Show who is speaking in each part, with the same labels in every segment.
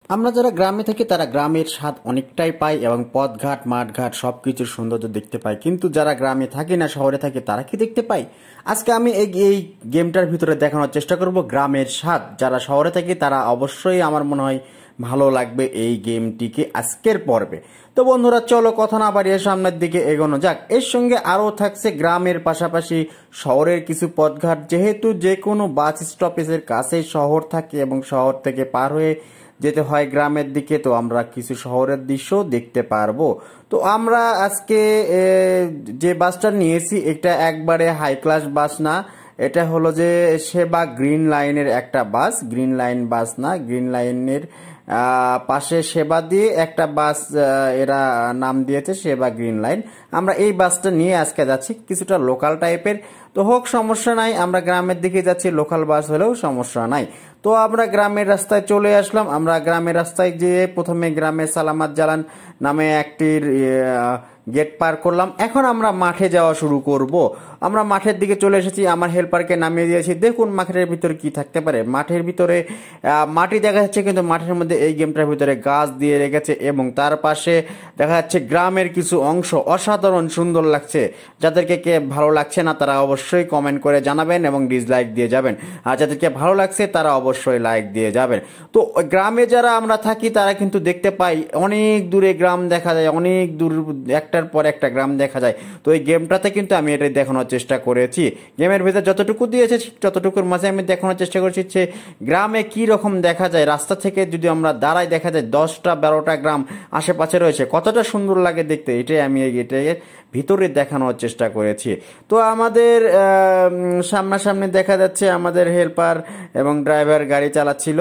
Speaker 1: আমরা যারা গ্রামে থাকি তারা গ্রামের স্বাদ অনেকটাই পাই এবং পথঘাট মাঠঘাট সবকিছুর সৌন্দর্য দেখতে পাই, কিন্তু যারা গ্রামে থাকি না শহরে থাকি তারা কি দেখতে পাই? আজকে আমি এই গেমটার ভিতরে দেখানোর চেষ্টা করব গ্রামের স্বাদ। যারা শহরে থাকি তারা অবশ্যই আমার মনে হয় ভালো লাগবে এই গেমটিকে আজকের পর্বে। তো বন্ধুরা চলো কথা না বাড়িয়ে সামনের দিকে এগোনো যাক। এর সঙ্গে আরও থাকছে গ্রামের পাশাপাশি শহরের কিছু পথঘাট, যেহেতু যে কোনো বাস স্টপেজের কাছে শহর থাকে এবং শহর থেকে পার হয়ে যেতে হয় গ্রামের দিকে, তো আমরা কিছু শহরের দৃশ্য দেখতে পারবো। তো আমরা আজকে যে বাসটা নিয়েছি এটা একবারে হাই ক্লাস বাস না, এটা হলো যে সেবা গ্রিন লাইনের একটা বাস। গ্রিন লাইন বাস না, গ্রিন লাইনের পাশে সেবা দিয়ে একটা বাস এরা নাম দিয়েছে সেবা গ্রিন লাইন। আমরা এই বাসটা নিয়ে আজকে যাচ্ছি, কিছুটা লোকাল টাইপের। তো হোক, সমস্যা নাই, আমরা গ্রামের দিকে যাচ্ছি, লোকাল বাস হলেও সমস্যা নাই। তো আমরা গ্রামের রাস্তায় চলে আসলাম। আমরা গ্রামের রাস্তায় যেয়ে প্রথমে গ্রামে সালামাত জালান নামে একটির গেট পার করলাম। এখন আমরা মাঠে যাওয়া শুরু করব। আমরা মাঠের দিকে চলে এসেছি, আমার হেল্পারকে নামিয়ে দিয়েছি। দেখুন মাঠের ভিতরে কি থাকতে পারে। মাঠের ভিতরে মাটি দেখা যাচ্ছে, কিন্তু মাঠের মধ্যে এই গেমটার ভিতরে গাছ দিয়ে রেখেছে এবং তার পাশে দেখা যাচ্ছে গ্রামের কিছু অংশ। অসাধারণ সুন্দর লাগছে। যাদেরকে কে ভালো লাগছে না তারা অবশ্যই কমেন্ট করে জানাবেন এবং ডিসলাইক দিয়ে যাবেন, আর যাদেরকে ভালো লাগছে তারা অবশ্যই লাইক দিয়ে যাবেন। তো গ্রামে যারা আমরা থাকি তারা কিন্তু দেখতে পাই অনেক দূরে গ্রাম দেখা যায়, অনেক দূর একটার পর একটা গ্রাম দেখা যায়। তো এই গেমটাতে কিন্তু আমি এটাই দেখানোর চেষ্টা করেছি। গেমের ভিতরে যতটুকু দিয়েছে ততটুকুর মাঝে আমি দেখানোর চেষ্টা করেছি যে গ্রামে কি রকম দেখা যায়। রাস্তা থেকে যদি আমরা দাঁড়াই দেখা যায় 10টা-12টা গ্রাম আশেপাশে রয়েছে, কতটা সুন্দর লাগে দেখতে। এটাই আমি এটাই ভিতরে দেখানোর চেষ্টা করেছি। তো আমাদের সামনাসামনি দেখা যাচ্ছে আমাদের হেল্পার এবং ড্রাইভার গাড়ি চালাচ্ছিল।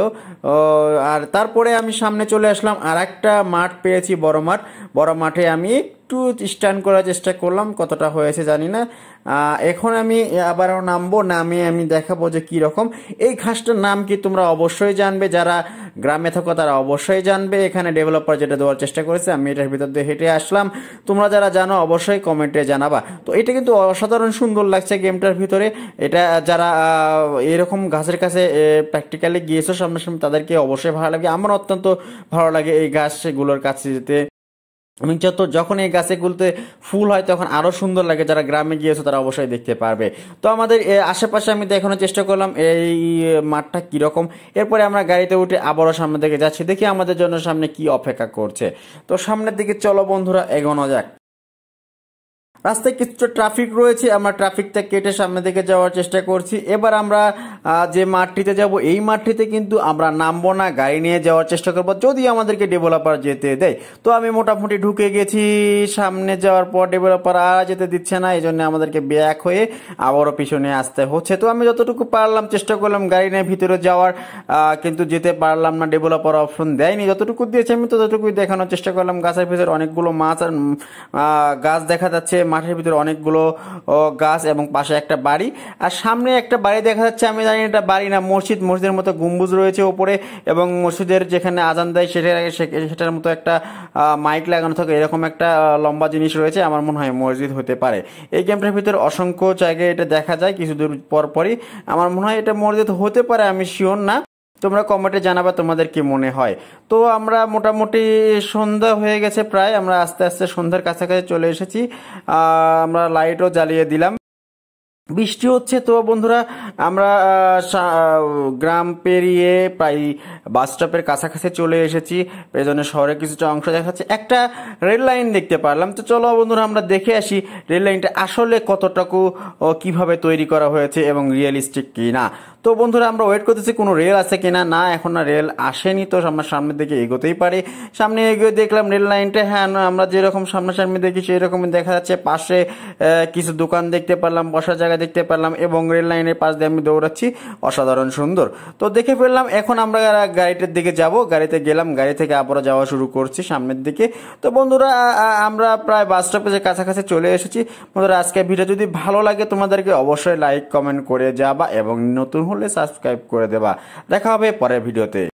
Speaker 1: আর তারপরে আমি সামনে চলে আসলাম, আর একটা মাঠ পেয়েছি, বড় মাঠ। বড় মাঠে আমি একটু স্ট্যান্ড করার চেষ্টা করলাম, কতটা হয়েছে জানি না। এখন আমি আবারও নামবো, নামে আমি দেখাবো যে কি রকম। এই ঘাসটার নাম কি তোমরা অবশ্যই জানবে, যারা গ্রামে থাকো তারা অবশ্যই জানবে। এখানে ডেভেলপার যেটা দেওয়ার চেষ্টা করেছে, আমি এটার ভিতর দিয়ে হেঁটে আসলাম। তোমরা যারা জানো অবশ্যই কমেন্টে জানাবা। তো এটা কিন্তু অসাধারণ সুন্দর লাগছে গেমটার ভিতরে। এটা যারা এরকম গাছের কাছে প্র্যাকটিক্যালি গিয়েছো সামনাসামনি তাদেরকে অবশ্যই ভালো লাগে। আমার অত্যন্ত ভালো লাগে এই গাছগুলোর কাছে যেতে। আমি যখন এই গাছেগুলোতে ফুল হয় তখন আরো সুন্দর লাগে। যারা গ্রামে গিয়েছে তারা অবশ্যই দেখতে পারবে। তো আমাদের আশেপাশে আমি দেখানোর চেষ্টা করলাম এই মাঠটা কিরকম। এরপরে আমরা গাড়িতে উঠে আবারও সামনের দিকে যাচ্ছি, দেখি আমাদের জন্য সামনে কি অপেক্ষা করছে। তো সামনের দিকে চলো বন্ধুরা এগোনো যাক। রাস্তায় কিছুটা ট্রাফিক রয়েছে, আমরা ট্রাফিকটা কেটে সামনে দিকে যাওয়ার চেষ্টা করছি। এবার আমরা যে মাঠটিতে যাব এই মাঠটিতে কিন্তু আমরা নামবো না, গাড়ি নিয়ে যাওয়ার চেষ্টা করবো যদি আমাদেরকে ডেভেলপার যেতে দেয়। তো আমি মোটামুটি ঢুকে গেছি। সামনে যাওয়ার পর ডেভেলপার আর যেতে দিচ্ছে না, এই জন্য আমাদেরকে ব্যাক হয়ে আবারও পিছনে আসতে হচ্ছে। তো আমি যতটুকু পারলাম চেষ্টা করলাম গাড়ি নিয়ে ভিতরে যাওয়ার, কিন্তু যেতে পারলাম না, ডেভেলপার অপশন দেয়নি। যতটুকু দিয়েছে আমি ততটুকুই দেখানোর চেষ্টা করলাম। গাছের ভিতরে অনেকগুলো মাছ আর গাছ দেখা যাচ্ছে, মাঠের ভিতরে অনেকগুলো গাছ এবং পাশে একটা বাড়ি, আর সামনে একটা বাড়ি দেখা যাচ্ছে। আমি জানি এটা বাড়ি না মসজিদ, মসজিদের মতো গম্বুজ রয়েছে উপরে, এবং মসজিদের যেখানে আজান দেয় সেটার মতো একটা মাইক লাগানো থাকে, এরকম একটা লম্বা জিনিস রয়েছে। আমার মনে হয় মসজিদ হতে পারে। এই গেমটার ভিতরে অসংখ্য জায়গায় এটা দেখা যায় কিছু দূর পর পরই। আমার মনে হয় এটা মসজিদ হতে পারে, আমি শিওর না। তোমরা কমেন্টে জানাবা তোমাদের কি মনে হয়। তো আমরা মোটামুটি সন্ধ্যা হয়ে গেছে প্রায়, আমরা আস্তে আস্তে সন্ধ্যার কাছাকাছি চলে এসেছি। আমরা লাইটও জ্বালিয়ে দিলাম। বৃষ্টি হচ্ছে। তো বন্ধুরা আমরা গ্রাম পেরিয়ে প্রায় বাস স্টপের কাছাকাছি চলে এসেছি। পেছনে শহরে কিছুটা অংশ দেখাচ্ছে, একটা রেল লাইন দেখতে পারলাম। তো চলো বন্ধুরা আমরা দেখে আসি রেল লাইনটা আসলে কতটুকু কিভাবে তৈরি করা হয়েছে এবং রিয়েলিস্টিক কি না। তো বন্ধুরা আমরা ওয়েট করতেছি কোনো রেল আছে কিনা। না, এখন না রেল আসেনি। তো আমরা সামনের দিকে এগোতেই পারি। সামনে এগিয়ে দেখলাম রেল লাইনটা, হ্যাঁ আমরা যেরকম সামনাসামনি দেখি সেরকমই দেখা যাচ্ছে। পাশে কিছু দোকান দেখতে পারলাম, বসার জায়গা দেখতে পারলাম, এবং রেল লাইনের পাশ দিয়ে আমি দৌড়াচ্ছি, অসাধারণ সুন্দর। তো দেখে ফেললাম। এখন আমরা গাড়িটার দিকে যাব। গাড়িতে গেলাম, গাড়ি থেকে আবারও যাওয়া শুরু করছি সামনের দিকে। তো বন্ধুরা আমরা প্রায় বাস স্টপেজের কাছাকাছি চলে এসেছি। বন্ধুরা আজকের ভিডিও যদি ভালো লাগে তোমাদেরকে অবশ্যই লাইক কমেন্ট করে যাবা এবং নতুন হলে সাবস্ক্রাইব করে দেবা। দেখা হবে পরের ভিডিওতে।